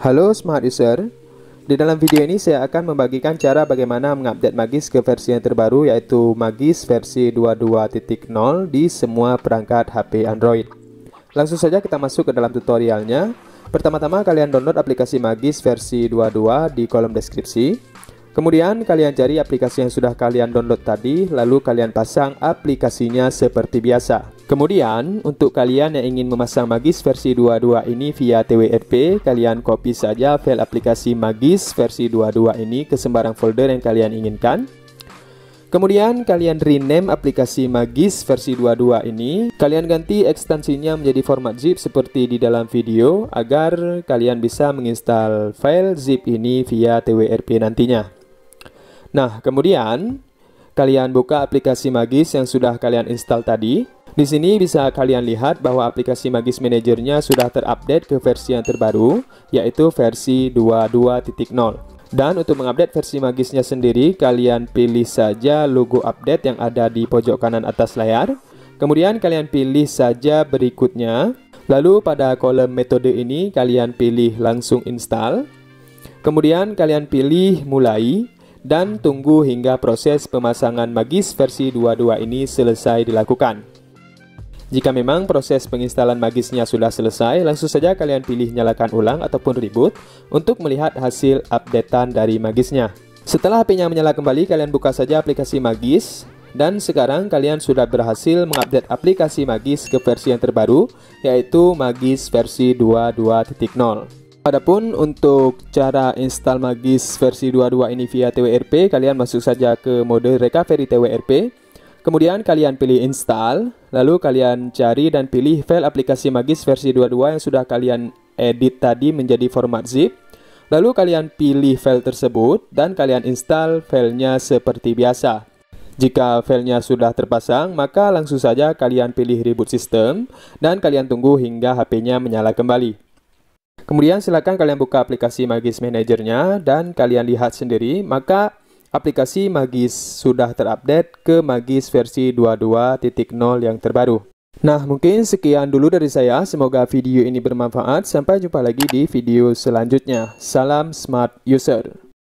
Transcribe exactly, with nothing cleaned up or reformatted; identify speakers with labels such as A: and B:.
A: Halo Smart User, di dalam video ini saya akan membagikan cara bagaimana mengupdate Magis ke versi yang terbaru, yaitu Magis versi dua puluh dua titik nol di semua perangkat H P Android. Langsung saja kita masuk ke dalam tutorialnya. Pertama-tama kalian download aplikasi Magis versi dua puluh dua di kolom deskripsi. Kemudian kalian cari aplikasi yang sudah kalian download tadi, lalu kalian pasang aplikasinya seperti biasa. Kemudian, untuk kalian yang ingin memasang Magis versi dua puluh dua ini via T W R P, kalian copy saja file aplikasi Magis versi dua puluh dua ini ke sembarang folder yang kalian inginkan. Kemudian, kalian rename aplikasi Magis versi dua puluh dua ini. Kalian ganti ekstensinya menjadi format zip seperti di dalam video, agar kalian bisa menginstal file zip ini via T W R P nantinya. Nah, kemudian kalian buka aplikasi Magis yang sudah kalian install tadi. Di sini bisa kalian lihat bahwa aplikasi Magis Manager-nya sudah terupdate ke versi yang terbaru, yaitu versi dua puluh dua titik nol. Dan untuk mengupdate versi Magis-nya sendiri, kalian pilih saja logo update yang ada di pojok kanan atas layar. Kemudian kalian pilih saja berikutnya. Lalu pada kolom metode ini kalian pilih langsung install. Kemudian kalian pilih mulai. Dan tunggu hingga proses pemasangan Magis versi dua puluh dua ini selesai dilakukan. Jika memang proses penginstalan Magisnya sudah selesai, langsung saja kalian pilih nyalakan ulang ataupun reboot untuk melihat hasil updatean dari Magisnya. Setelah H P-nya menyala kembali, kalian buka saja aplikasi Magis. Dan sekarang kalian sudah berhasil mengupdate aplikasi Magis ke versi yang terbaru, yaitu Magis versi dua puluh dua titik nol. Adapun untuk cara install Magis versi dua puluh dua ini via T W R P, kalian masuk saja ke mode recovery T W R P. Kemudian kalian pilih install, lalu kalian cari dan pilih file aplikasi Magis versi dua puluh dua yang sudah kalian edit tadi menjadi format zip. Lalu kalian pilih file tersebut dan kalian install filenya seperti biasa. Jika filenya sudah terpasang, maka langsung saja kalian pilih reboot system dan kalian tunggu hingga H P-nya menyala kembali. Kemudian silakan kalian buka aplikasi Magis Manager-nya dan kalian lihat sendiri, maka aplikasi Magis sudah terupdate ke Magis versi dua puluh dua titik nol yang terbaru. Nah, mungkin sekian dulu dari saya. Semoga video ini bermanfaat. Sampai jumpa lagi di video selanjutnya. Salam Smart User.